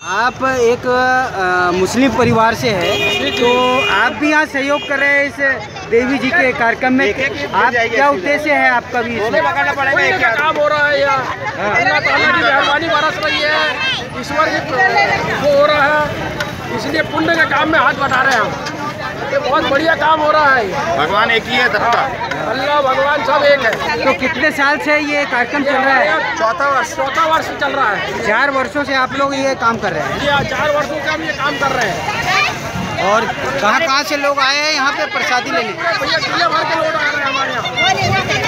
आप एक मुस्लिम परिवार से है, तो आप भी यहाँ सहयोग कर रहे हैं इस देवी जी के कार्यक्रम में। आप क्या उद्देश्य है आपका भी इसमें? क्या काम हो रहा है यहाँ, अल्लाह ताला की मेहरबानी बरस रही है, ईश्वर की वो हो रहा है, इसलिए पुण्य के काम में हाथ बटा रहे हैं हम। ये बहुत बढ़िया काम हो रहा है। भगवान एक ही है, सबका अल्लाह भगवान सब एक है। तो कितने साल से ये कार्यक्रम चल रहा है? चौथा वर्ष चल रहा है। 4 वर्षों से आप लोग ये काम कर रहे हैं? ये 4 वर्षों से हम ये काम कर रहे हैं। और कहाँ से लोग आए हैं यहाँ पे प्रसादी लेने? भैया जिले भर के लोग आ रहे हैं हमारे यहाँ।